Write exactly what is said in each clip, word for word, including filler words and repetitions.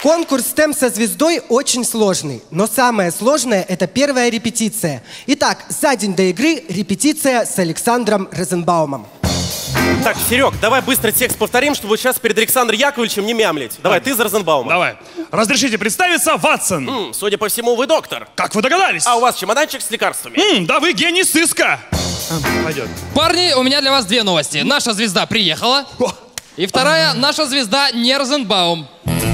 Конкурс «Стем со звездой» очень сложный, но самое сложное – это первая репетиция. Итак, за день до игры репетиция с Александром Розенбаумом. Так, Серег, давай быстро текст повторим, чтобы сейчас перед Александром Яковлевичем не мямлить. Давай, ты за Розенбаума. Давай. Разрешите представиться, Ватсон. М, судя по всему, вы доктор. Как вы догадались? А у вас чемоданчик с лекарствами. М, да вы гений сыска. Пойдет. Парни, у меня для вас две новости. Наша звезда приехала. О. И вторая, наша звезда не Розенбаум.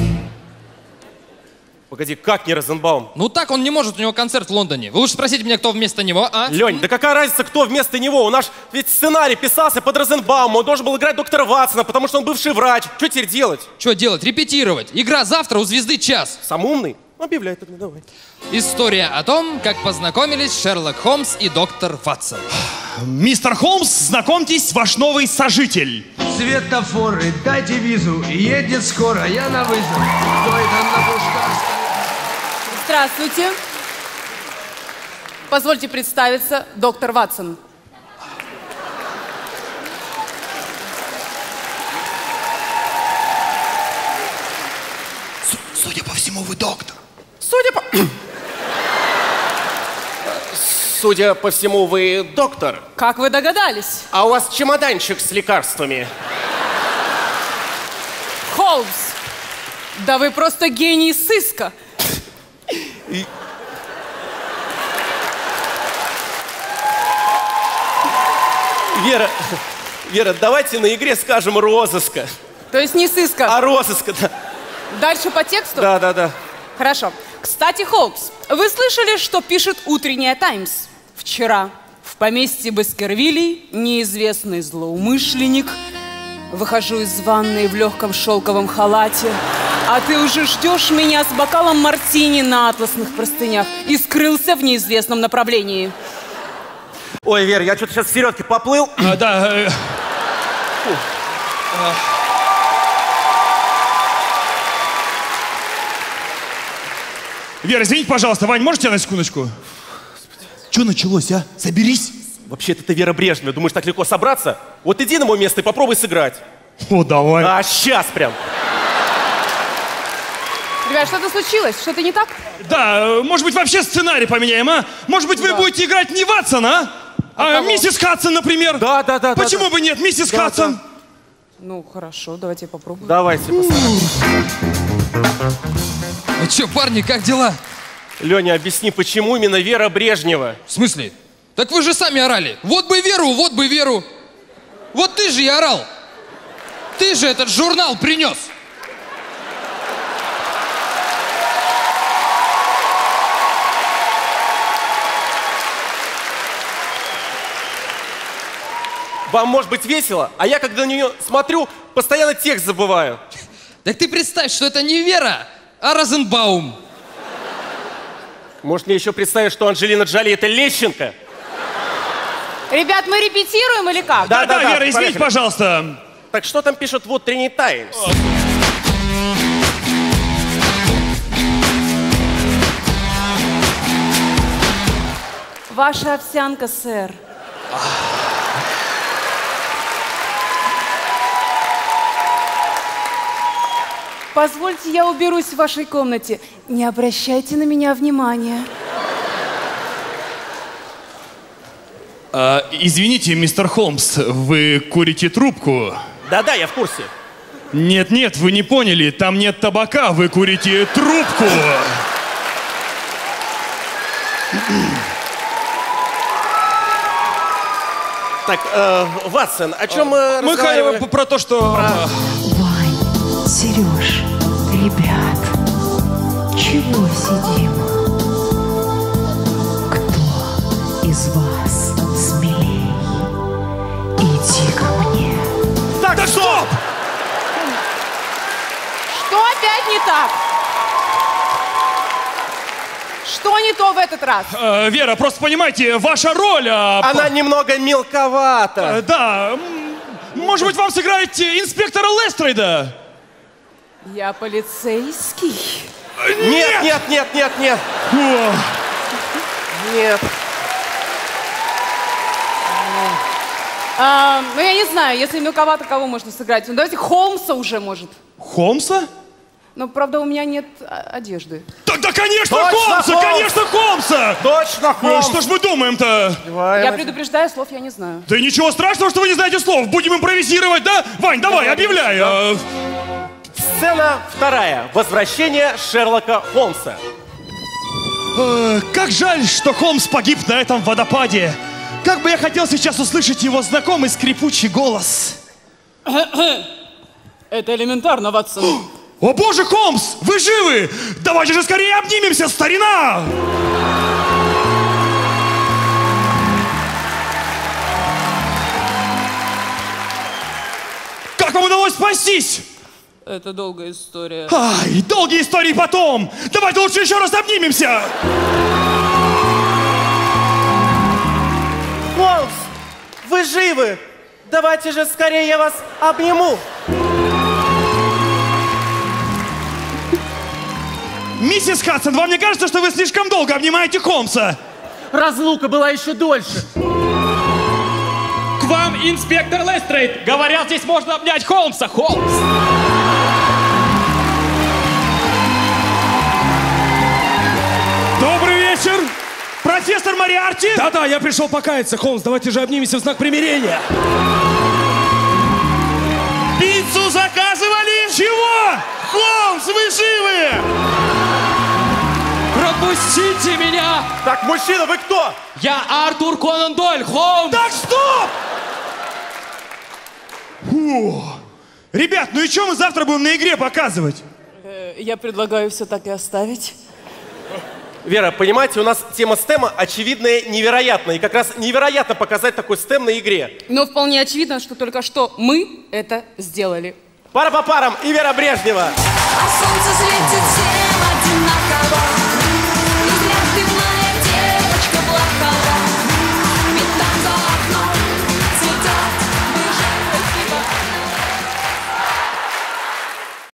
Погоди, как не Розенбаум? Ну так, он не может, у него концерт в Лондоне. Вы лучше спросите меня, кто вместо него, а? Лень, да какая разница, кто вместо него? У нас ведь сценарий писался под Розенбаума. Он должен был играть доктора Ватсона, потому что он бывший врач. Что теперь делать? Что делать? Репетировать. Игра завтра, у звезды час. Сам умный? Объявляй тогда, давай. История о том, как познакомились Шерлок Холмс и доктор Ватсон. Мистер Холмс, знакомьтесь, ваш новый сожитель. Светофоры, дайте визу, едет скоро, я на вызов. Кто это на Бушкарской? Здравствуйте. Позвольте представиться, доктор Ватсон. Судя по всему, вы доктор. Судя по... Судя по всему, вы доктор. Как вы догадались? А у вас чемоданчик с лекарствами. Холмс, да вы просто гений сыска. И... Вера, Вера, давайте на игре скажем розыска. То есть не сыска. А розыска, да. Дальше по тексту? Да, да, да. Хорошо. Кстати, Холмс, вы слышали, что пишет утренняя «Таймс»? Вчера в поместье Баскервилей неизвестный злоумышленник. Выхожу из ванной в легком шелковом халате, а ты уже ждешь меня с бокалом мартини на атласных простынях и скрылся в неизвестном направлении. Ой, Вера, я что-то сейчас в середке поплыл. А, да. Э... А... Вера, извините, пожалуйста, Вань, можете на секундочку? Что началось, а? Соберись. Вообще-то ты Вера Брежнева. Думаешь, так легко собраться? Вот иди на мое место и попробуй сыграть. О, давай. А сейчас прям. Ребят, что-то случилось? Что-то не так? Да, может быть, вообще сценарий поменяем, а? Может быть, вы да. будете играть не Ватсона, а? А миссис Хадсон, например. Да, да, да. Почему да, бы да. нет, миссис да, Хадсон? Да. Ну, хорошо, давайте попробуем. Давайте постараемся. Ну что, парни, как дела? Леня, объясни, почему именно Вера Брежнева? В смысле? Так вы же сами орали. Вот бы Веру, вот бы Веру. Вот ты же и орал. Ты же этот журнал принес. Вам может быть весело, а я, когда на нее смотрю, постоянно текст забываю. Так ты представь, что это не Вера, а Розенбаум. Может, мне еще представить, что Анджелина Джоли — это Лещенко? Ребят, мы репетируем или как? Да, да, да, Вера, извините, пожалуйста. Так что там пишут в утренний «Таймс»? Ваша овсянка, сэр. Позвольте, я уберусь в вашей комнате. Не обращайте на меня внимания. А, извините, мистер Холмс, вы курите трубку? Да-да, я в курсе. Нет-нет, вы не поняли, там нет табака, вы курите трубку. Так, э, Ватсон, о чем мы Мы разговаривали? Мы про то, что... Про... Вань, Сереж, ребят, чего сидим? Кто из вас смелей? Иди ко мне. Так, да стоп! Что опять не так? Что не то в этот раз? Э, Вера, просто понимаете, ваша роль... А, Она по... немного мелковата. Э, да, может быть, вам сыграть инспектора Лестрейда? Я полицейский. Нет, нет, нет, нет, нет. О. Нет. А, ну, я не знаю, если мелковато, кого можно сыграть? Ну, давайте Холмса уже, может. Холмса? Но, правда, у меня нет а, одежды. Тогда, конечно, Точно Холмса! Холмс! Конечно, Холмса! Точно, Ну, Холмс! что ж мы думаем-то? Я предупреждаю, слов я не знаю. Да ничего страшного, что вы не знаете слов. Будем импровизировать, да? Вань, давай, объявляй. А, Сцена вторая. Возвращение Шерлока Холмса. э, Как жаль, что Холмс погиб на этом водопаде. Как бы я хотел сейчас услышать его знакомый скрипучий голос. Это элементарно, Ватсон. О боже, Холмс, вы живы? Давайте же скорее обнимемся, старина! Как вам удалось спастись? Это долгая история. Ай, долгие истории потом! Давайте лучше еще раз обнимемся! Холмс, вы живы? Давайте же скорее я вас обниму. Миссис Хадсон, вам не кажется, что вы слишком долго обнимаете Холмса? Разлука была еще дольше. К вам инспектор Лестрейд. Говорят, здесь можно обнять Холмса. Холмс. Добрый вечер! Профессор Мориарти? Да-да, я пришел покаяться, Холмс. Давайте же обнимемся в знак примирения. Пиццу заказывали? Чего? Холмс, вы живы? Пропустите меня! Так, мужчина, вы кто? Я Артур Конан Дойль, Холмс! Так, стоп! Фу. Ребят, ну и что мы завтра будем на игре показывать? Э, я предлагаю все так и оставить. Вера, понимаете, у нас тема стема очевидная, невероятная. И как раз невероятно показать такой стем на игре. Но вполне очевидно, что только что мы это сделали. Пара по парам и Вера Брежнева. А солнце светит всем одинаково.